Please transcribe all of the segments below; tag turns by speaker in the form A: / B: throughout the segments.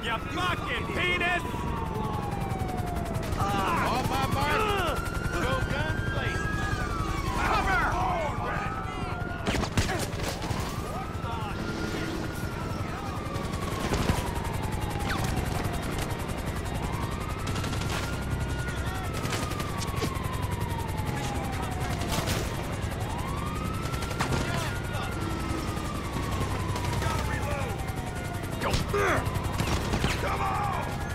A: You fucking penis!
B: On my mark. Go gun place. Cover!
A: Come on!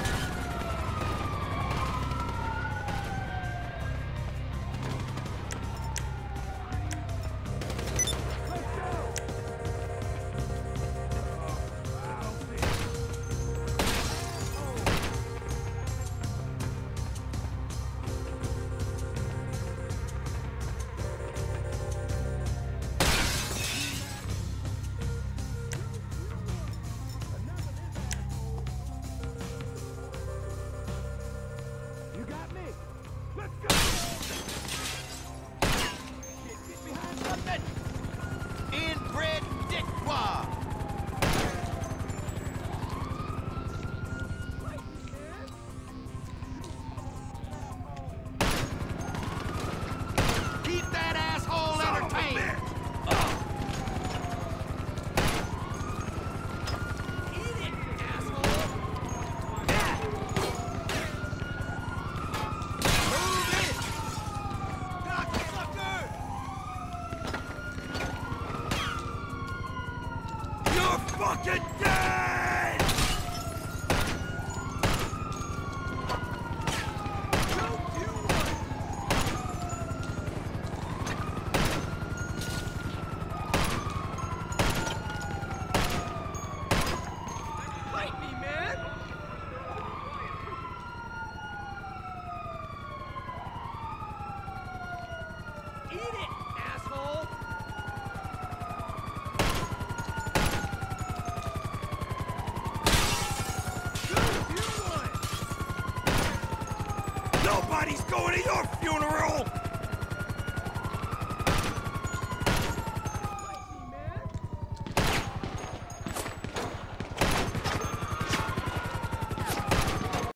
B: Inbred dickwad. Keep that asshole entertained. Eat it, asshole. Move it. Cocksucker.
A: You're fucking dead! Fight me, man! Eat it, asshole! Nobody's going to your funeral!